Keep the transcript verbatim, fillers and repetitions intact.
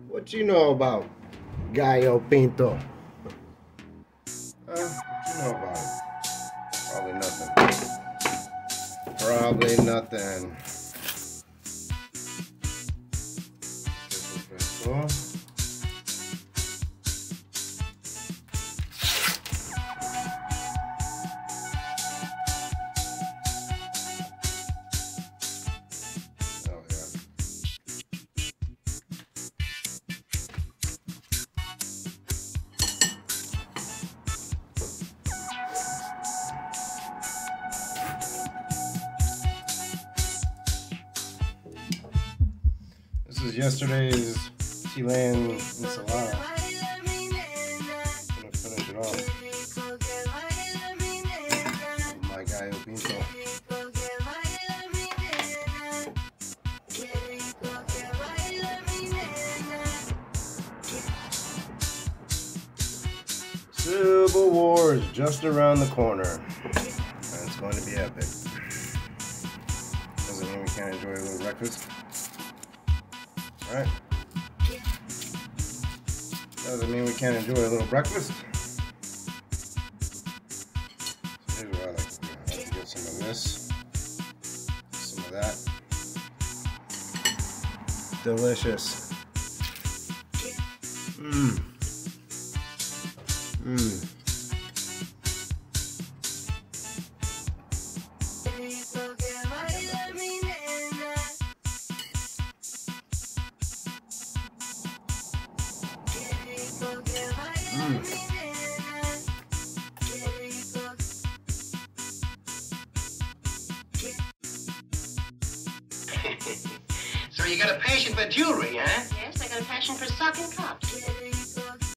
What you know about Gallopinto? Uh, what you know about it? Probably nothing. Probably nothing. Cool. This is yesterday's Chilean ensalada. I'm gonna finish it off. My Gallopinto. Civil War is just around the corner, and it's going to be epic. Doesn't mean we can't enjoy a little breakfast. Alright. Doesn't mean we can't enjoy a little breakfast. So here's what I like to do. I like to get some of this, some of that. Delicious. Mmm. Mmm. Mm. So you got a passion for jewelry, huh? Yes, I got a passion for sock and cups.